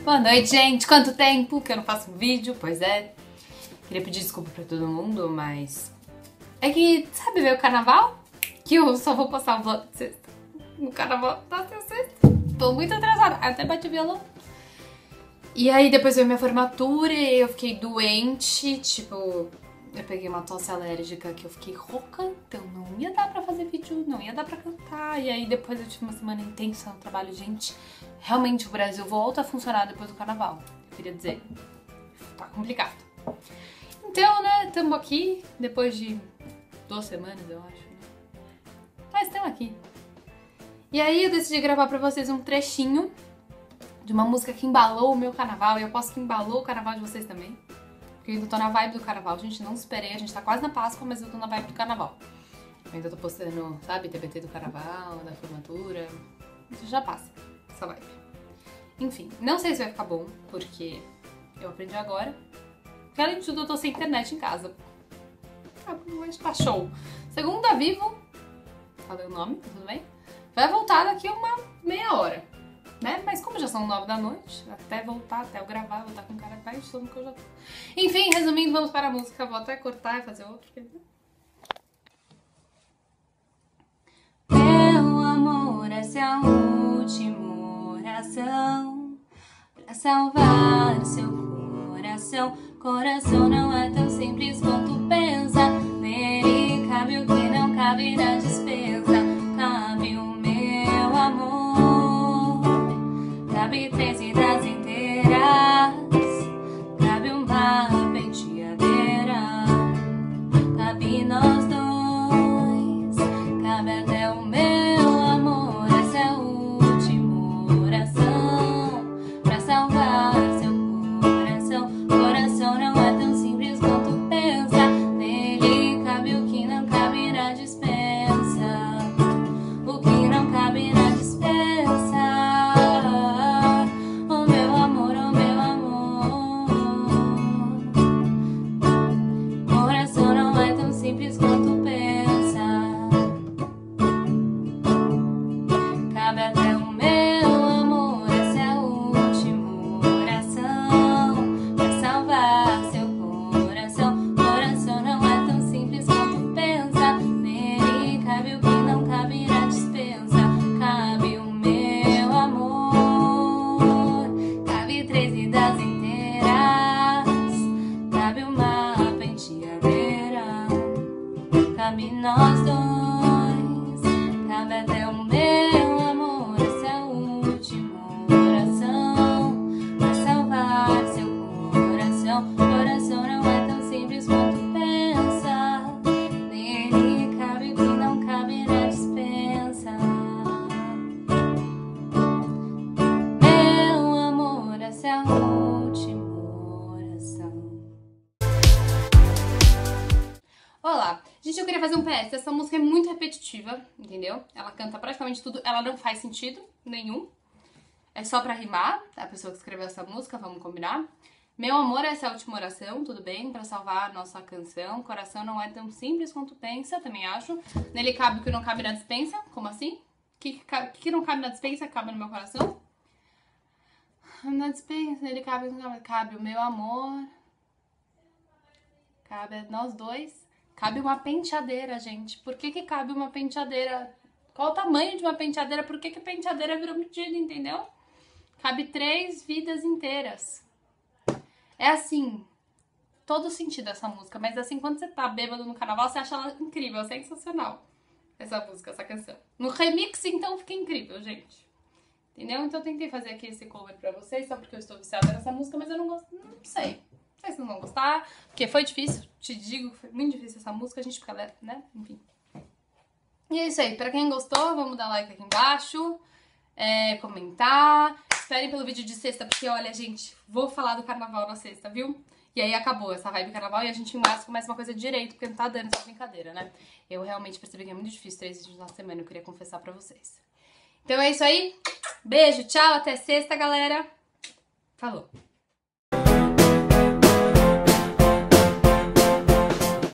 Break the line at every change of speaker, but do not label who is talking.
Boa noite, gente! Quanto tempo que eu não faço um vídeo? Pois é. Queria pedir desculpa pra todo mundo, mas... É que, sabe ver o carnaval? Que eu só vou postar o vlog de sexta. No carnaval tá sexta. Tô muito atrasada. Até bati violão. E aí depois veio minha formatura e eu fiquei doente, tipo... Eu peguei uma tosse alérgica que eu fiquei rouca, então não ia dar pra fazer vídeo, não ia dar pra cantar. E aí depois eu tive uma semana intensa no trabalho. Gente, realmente o Brasil volta a funcionar depois do carnaval. Eu queria dizer, tá complicado. Então, né, tamo aqui, depois de 2 semanas, eu acho. Mas estamos aqui. E aí eu decidi gravar pra vocês um trechinho de uma música que embalou o meu carnaval. E eu posso que embalou o carnaval de vocês também. Porque eu ainda tô na vibe do carnaval, gente, não esperei, a gente tá quase na Páscoa, mas eu tô na vibe do carnaval. Eu ainda tô postando, sabe, TBT do carnaval, da formatura, isso já passa, essa vibe. Enfim, não sei se vai ficar bom, porque eu aprendi agora, porque além de tudo eu tô sem internet em casa. Mas tá show. Segundo a Vivo, falei o nome, tudo bem? Vai voltar daqui uma meia hora. Né? Mas como já são 9 da noite, até voltar, até eu gravar, vou estar com cara mais de sono que eu já tô. Enfim, resumindo, vamos para a música. Vou até cortar e fazer outro.
Meu amor, essa é a última oração pra salvar seu coração. Coração não é tão simples quanto pensa. Nele cabe o que não cabe na dispensa. Cabe o meu amor. Cabe 3 vidas inteiras, cabe uma penteadeira, cabe nós dois, cabe até o meu amor. Essa é a última oração pra salvar seu coração. Coração não é tão simples quanto pensa, nele cabe o que não cabe na dispensa, o que não cabe na dispensa. Simples quanto pensa. Cabe até o meu amor. Essa é a última oração pra salvar seu coração. Coração não é tão simples quanto pensa. Nele cabe o que não cabe na dispensa. Cabe o meu amor. Cabe 3 vidas inteiras. Cabe uma penteadeira. Cabe nós dois, cabe até o meu amor. Essa é a última oração pra salvar seu coração. Coração não é tão simples quanto pensa. Nele cabe o que não cabe na dispensa. Meu amor, essa é a última oração.
Olá! Gente, eu queria fazer um PS. Essa música é muito repetitiva, entendeu? Ela canta praticamente tudo, ela não faz sentido nenhum. É só pra rimar, a pessoa que escreveu essa música, vamos combinar. Meu amor, essa é a última oração, tudo bem? Pra salvar a nossa canção. Coração não é tão simples quanto pensa, também acho. Nele cabe o que não cabe na dispensa, como assim? O que não cabe na dispensa, cabe no meu coração? Na dispensa, nele cabe, cabe o meu amor. Cabe nós dois. Cabe uma penteadeira, gente. Por que cabe uma penteadeira? Qual o tamanho de uma penteadeira? Por que penteadeira virou medida, entendeu? Cabe 3 vidas inteiras. É assim, todo sentido essa música. Mas assim, quando você tá bêbado no carnaval, você acha ela incrível, sensacional. Essa música, essa canção. No remix, então, fica incrível, gente. Entendeu? Então eu tentei fazer aqui esse cover pra vocês, só porque eu estou viciada nessa música, mas eu não gosto, não sei. Não sei se vocês vão gostar, porque foi difícil, te digo, foi muito difícil essa música, gente, porque ela, né, enfim. E é isso aí, pra quem gostou, vamos dar like aqui embaixo, comentar, esperem pelo vídeo de sexta, porque olha, gente, vou falar do carnaval na sexta, viu? E aí acabou essa vibe carnaval e a gente em março começa uma coisa direito, porque não tá dando essa brincadeira, né? Eu realmente percebi que é muito difícil 3 vídeos na semana, eu queria confessar pra vocês. Então é isso aí, beijo, tchau, até sexta, galera. Falou!